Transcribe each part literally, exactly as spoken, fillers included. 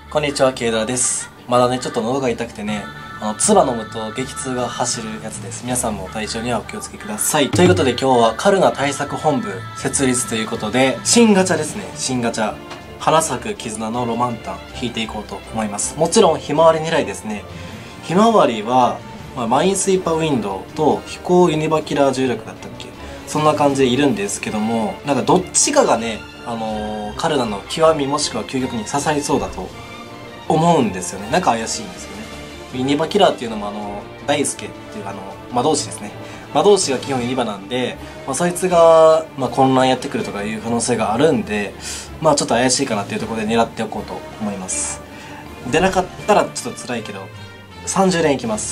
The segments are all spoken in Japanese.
こんにちは、ケイダーです。まだね、ちょっと喉が痛くてね、あの、唾飲むと激痛が走るやつです。皆さんも体調にはお気をつけください。ということで今日はカルナ対策本部設立ということで、新ガチャですね、新ガチャ。花咲く絆のロマンタン引いていこうと思います。もちろんひまわり狙いですね。ひまわりは、まあ、マインスイーパーウィンドウと飛行ユニバキラー重力だったっけ、そんな感じでいるんですけども、なんかどっちかがね、あのー、カルナの極みもしくは究極に刺さりそうだと思うんですよね。なんか怪しいんですよね。ユニバキラーっていうのもあの大輔っていうあの魔導士ですね。魔導士が基本ユニバなんで、まあ、そいつが、まあ、混乱やってくるとかいう可能性があるんで、まあちょっと怪しいかなっていうところで狙っておこうと思います。出なかったらちょっと辛いけどさんじゅう連いきます。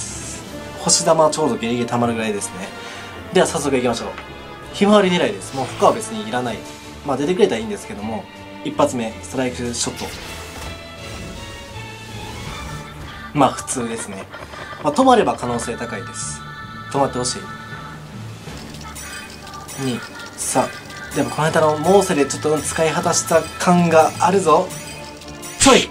星玉ちょうどギリギリ溜まるぐらいですね。では早速いきましょう。ひまわり狙いです。もう他は別にいらない。まあ出てくれたらいいんですけども、一発目ストライクショット、まあ普通ですね。まあ止まれば可能性高いです。止まってほしい。に、さん。でもこの間のモーセでちょっと使い果たした感があるぞ。ちょい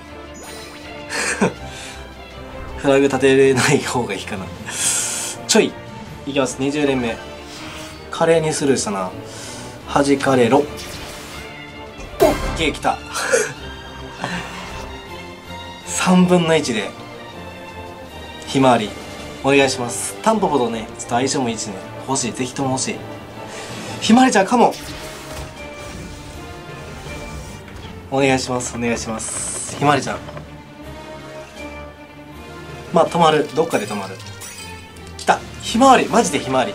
フラグ立てれない方がいいかな。ちょいいきます。にじゅう連目。華麗にスルーしたな。弾かれろ。オッケー、きたさんぶんのいちでひまわりお願いします。タンポポとねちょっと相性もいいしね、欲しい、ぜひとも欲しい。ひまわりちゃんかもお願いします、お願いします。ひまわりちゃん、まあ止まる、どっかで止まる。きた、ひまわり、マジでひまわり。違う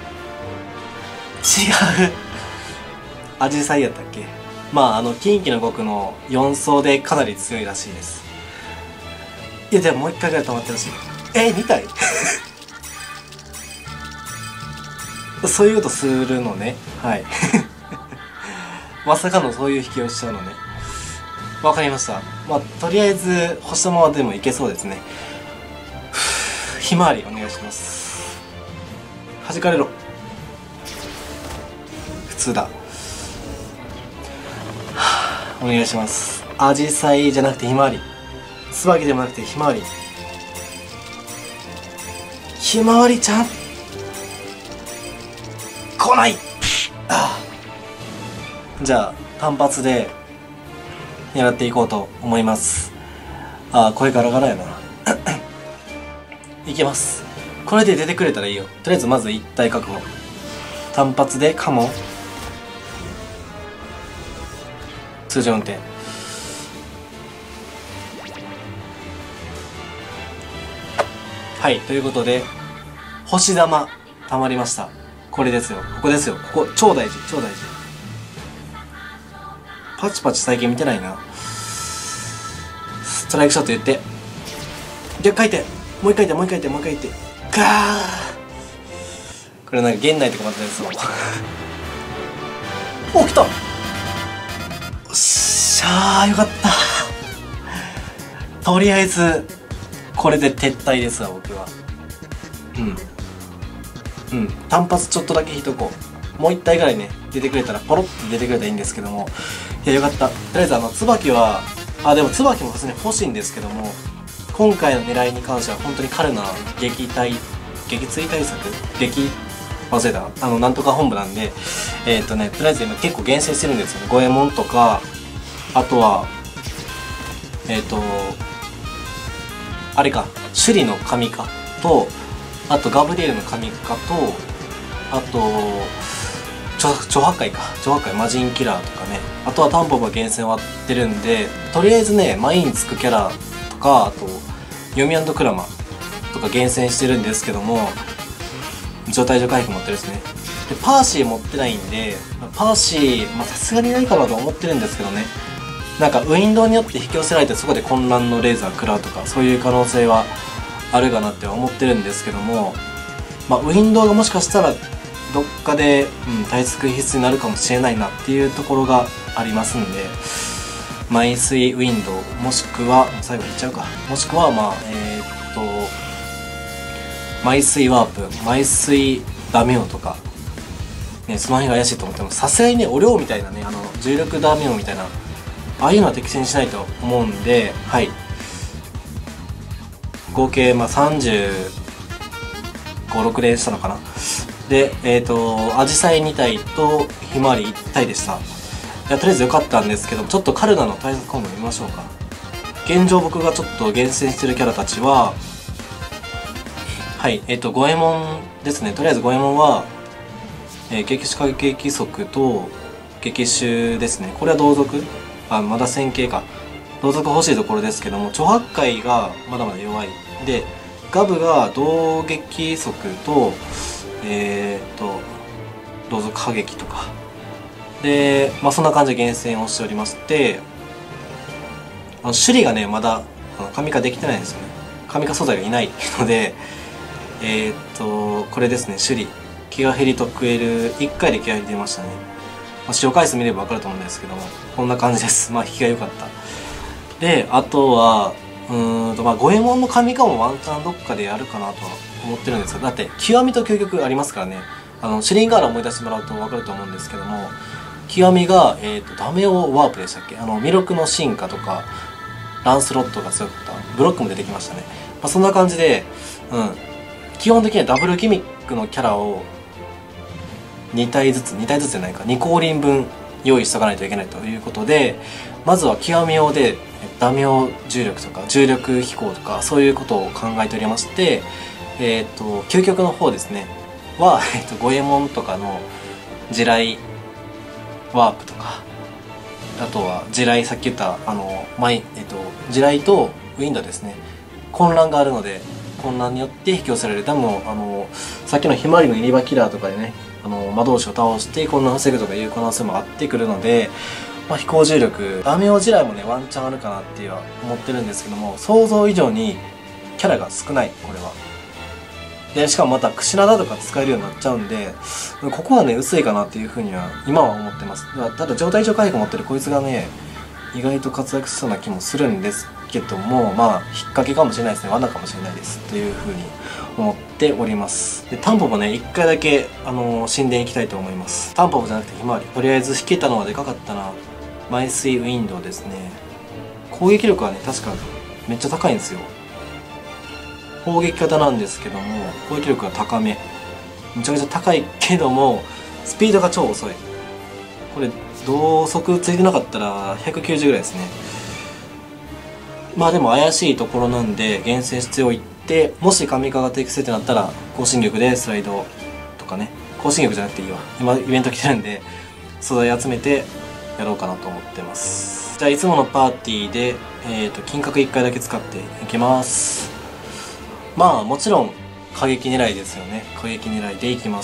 アジサイやったっけ。まああの近畿の極のよん層でかなり強いらしいです。いやでももう一回ぐらい止まってほしい。えー、に体そういうことするのね。はいまさかのそういう引きをしちゃうのね。わかりました。まあとりあえず星玉でもいけそうですね。ひまわりお願いします。弾かれろ。普通だ。お願いします。アジサイじゃなくてひまわり、椿でもなくてひまわり。ひまわりちゃん来ない。ああ、じゃあ単発で狙っていこうと思います。ああ、声ガラガラやな。いきます。これで出てくれたらいいよ。とりあえずまず一体確保。単発でカモ通常運転。はい、ということで星玉たまりました。これですよ、ここですよ、ここ超大事、超大事。パチパチ最近見てないな。ストライクショット言って逆回転、もう一回転、もう一回転、もう一回転。ガー、これなんか源内とかまたやつそうお、来た。よっしゃー、よかったとりあえずこれで撤退ですわ、僕は。うんうん、単発ちょっとだけ引いとこう。もう一体ぐらいね出てくれたら、ポロッと出てくれたらいいんですけども、いやよかった。とりあえずあの椿は、あ、でも椿も普通に欲しいんですけども、今回の狙いに関しては本当にカルナ撃退撃墜対策撃忘れたあのなんとか本部なんで、えっとねとりあえず今結構厳選してるんですよね。五右衛門とか、あとはえっとあれか、首里の神かと、あとガブリエルの神かと、あと超破壊か、超破壊魔人キラーとかね、あとはタンポポが厳選終わってるんで、とりあえずねマインつくキャラとか、あとヨミ&クラマとか厳選してるんですけども、状態上回復持ってるですね。でパーシー持ってないんで、パーシーまあさすがにないかなと思ってるんですけどね。なんかウィンドウによって引き寄せられてそこで混乱のレーザー食らうとか、そういう可能性はあるかなって思ってるんですけども、まあウィンドウがもしかしたらどっかで、うん、対策必須になるかもしれないなっていうところがありますんで、マイスイウィンドウもしくは最後引いちゃうか、もしくはまあえー、っとマイスイワープ、マイスイダメオとかね、その辺が怪しいと思っても、さすがにねお量みたいなね、あの重力ダメオみたいなああいうのは適正にしないと思うんで、はい、合計まあさんじゅうご、ろく連したのかな。で、えっ、ー、とアジサイに体とひまわりいち体でした。いや、とりあえず良かったんですけど、ちょっとカルナの対策コンボ見ましょうか。現状僕がちょっと厳選してるキャラたちは、はい、えっ、ー、と五右衛門ですね。とりあえず五右衛門は、えー、激種過激速と激種ですね。これは同族、あ、まだ線形か。同族欲しいところですけども、超八海がまだまだ弱い。で、ガブが同激速と、えー、っと、同族過激とか。で、まあそんな感じで厳選をしておりまして、あの首里がね、まだ神化できてないんですよね。神化素材がいないので、えー、っと、これですね、首里。気が減りと食える、いっかいで気が減り出ましたね。まあ、使用回数見れば分かると思うんですけども、こんな感じです。まあ、引きが良かった。で、あとは、うーんと、まあ、五右衛門の神化もワンチャンどっかでやるかなとは思ってるんですよ。だって、極みと究極ありますからね。あの、シュリンガーラ思い出してもらうと分かると思うんですけども、極みが、えっと、ダメオワープでしたっけ？あの、弥勒の進化とか、ランスロットが強かった。ブロックも出てきましたね。まあ、そんな感じで、うん。基本的にはダブルギミックのキャラをに体ずつ、に体ずつじゃないか、に降臨分用意しとかないといけないということで、まずは極み用でダメオ重力とか重力飛行とかそういうことを考えておりまして、えっと、究極の方ですね、は、えっと、五右衛門とかの地雷ワープとか、あとは地雷、さっき言ったあのマイ、えっと、地雷とウィンドですね、混乱があるので混乱によって引き寄せられるダムを、あのさっきのひまわりの入り場キラーとかでね、あの魔導士を倒して混乱を防ぐとかいう可能性もあってくるので、まあ、飛行重力ダメオ地雷もねワンチャンあるかなっていうは思ってるんですけども、想像以上にキャラが少ない、これは。でしかもまたクシナダとか使えるようになっちゃうんで、ここはね薄いかなっていうふうには今は思ってます。ただ状態上回復持ってるこいつがね意外と活躍しそうな気もするんですけども、まあ引っ掛けかもしれないですね、罠かもしれないですというふうに思っております。でタンポポね、いっかいだけあのー、神殿行きたいと思います。タンポポじゃなくてひまわり、とりあえず引けたのはでかかったな。マイスイウィンドウですね。攻撃力はね確かめっちゃ高いんですよ。砲撃型なんですけども攻撃力が高め、めちゃくちゃ高いけどもスピードが超遅い。これ同速ついてなかったらひゃくきゅうじゅうぐらいですね。まあでも怪しいところなんで厳選しておいて、もし神化が適正ってなったら更新力でスライドとかね、更新力じゃなくていいわ、今イベント来てるんで素材集めてやろうかなと思ってます。じゃあいつものパーティーで、えー、と金閣いっかいだけ使っていきます。まあもちろん過激狙いですよね。過激狙いでいきます。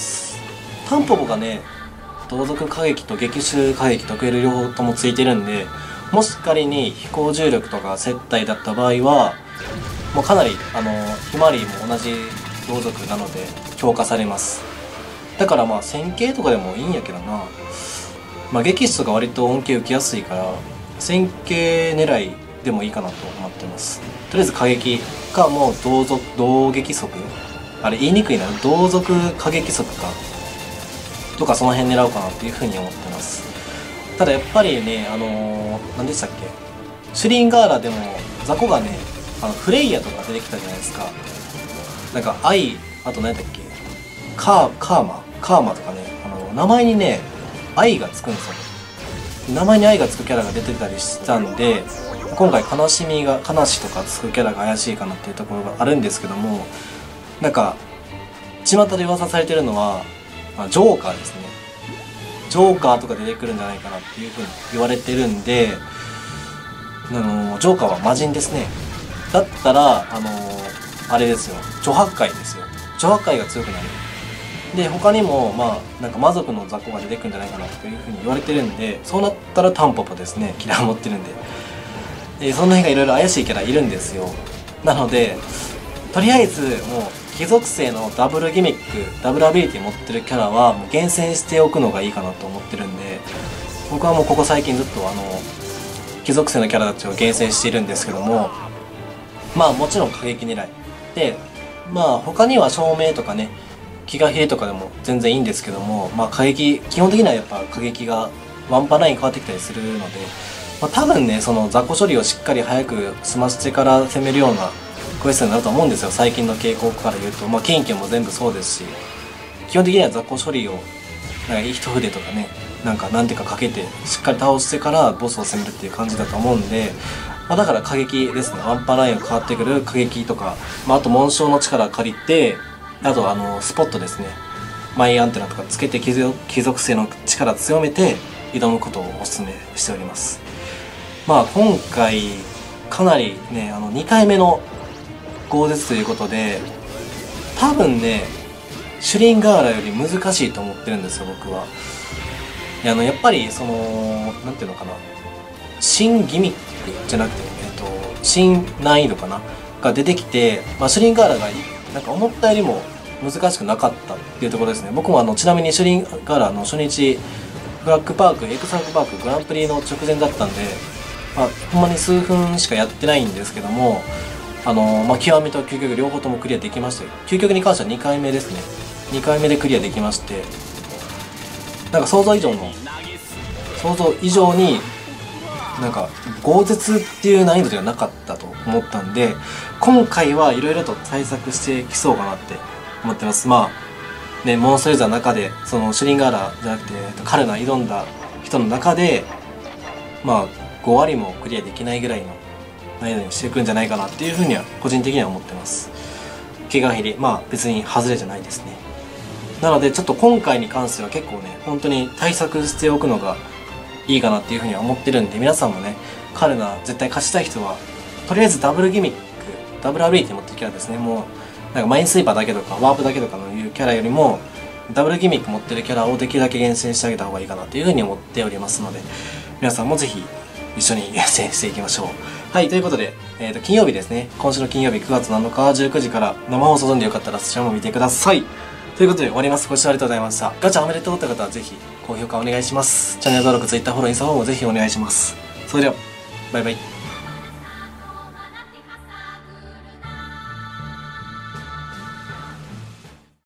タンポポがね同族過激と激臭過激と食える両方ともついてるんで、もし仮に飛行重力とか接待だった場合はもうかなりあのひまわりも同じ同族なので強化されます。だからまあ線形とかでもいいんやけどな。まあ激質とか割と恩恵受けやすいから線形狙いでもいいかなと思ってます。とりあえず過激かもう同族同激速、あれ言いにくいな、同族過激速かとかその辺狙おうかなっていうふうに思ってます。ただやっぱりね、あのー、何でしたっけ、シュリンガーラでも雑魚がね、あのフレイヤとか出てきたじゃないですか。なんか愛、あと何だっけ、カーカーマカーマとかね、あの名前にね愛がつくんですよ。名前に愛がつくキャラが出てたりしたんで、今回悲しみが悲しとかつくキャラが怪しいかなっていうところがあるんですけども、なんか巷で噂されてるのは、まあ、ジョーカーですね。ジョーカーとか出てくるんじゃないかなっていうふうに言われてるんで、あのジョーカーは魔人ですね。だったらあのあれですよ、除八海ですよ。除八海が強くなる。で他にもまあなんか魔族の雑魚が出てくるんじゃないかなというふうに言われてるんで、そうなったらタンポポですね。キラー持ってるんで、でその辺がいろいろ怪しいキャラいるんですよ。なのでとりあえずもう貴族性のダブルギミック、ダブルアビリティ持ってるキャラはもう厳選しておくのがいいかなと思ってるんで、僕はもうここ最近ずっとあの貴族性のキャラたちを厳選しているんですけども、まあもちろん過激狙いで、まあ他には照明とかね、気が冷えとかでも全然いいんですけども、まあ過激、基本的にはやっぱ過激がワンパライン変わってきたりするので、 まあ、多分ねその雑魚処理をしっかり早く済ませてから攻めるようなクエストになると思うんですよ、最近の傾向から言うと。まあ近畿も全部そうですし、基本的には雑魚処理をなんか一筆とかね、なんか何手かかけてしっかり倒してからボスを攻めるっていう感じだと思うんで、まあ、だから過激ですね。ワンパンラインを変わってくる過激とか、まあ、あと紋章の力借りて、あとあのスポットですね、マイアンテナとかつけて貴族貴族性の力強めて挑むことをお勧めしております。まあ今回かなりね、あのにかいめの豪絶ということで、多分ねシュリンガーラより難しいと思ってるんですよ、僕は。あのやっぱりそのなんていうのかな、新ギミックじゃなくて、えっと、新難易度かなが出てきて、まあ、シュリンガーラがなんか思ったよりも難しくなかったっていうところですね。僕もあのちなみにシュリンガーラの初日フラッグパークエクサークパークグランプリの直前だったんで、まあ、ほんまに数分しかやってないんですけども、あのまあ、極みと究極両方ともクリアできまして、究極に関してはにかいめですね。にかいめでクリアできまして、なんか想像以上の想像以上になんか豪絶っていう難易度ではなかったと思ったんで、今回はいろいろと対策してきそうかなって思ってます。まあね、モンストユーザーの中でそのシュリンガーラじゃなくてカルナ挑んだ人の中でまあご割もクリアできないぐらいの難易度にしていくんじゃないかなっていうふうには個人的には思ってます。怪我減り、まあ別に外れじゃないですね。なのでちょっと今回に関しては結構ね、本当に対策しておくのがいいかなっていうふうには思ってるんで、皆さんもね、カルナ絶対勝ちたい人はとりあえずダブルギミック、ダブルアビリティ持ってるキャラですね。もうなんかマインスイーパーだけとかワープだけとかのいうキャラよりもダブルギミック持ってるキャラをできるだけ厳選してあげた方がいいかなというふうに思っておりますので、皆さんもぜひ一緒に厳選していきましょう。はい、ということで、えー、と金曜日ですね、今週の金曜日くがつなのかじゅうくじから生放送なんでよかったらそちらも見てください。ということで終わります。ご視聴ありがとうございました。ガチャおめでとうって方はぜひ高評価お願いします。チャンネル登録、Twitter フォロー、インスタフォローもぜひお願いします。それではバイバイ。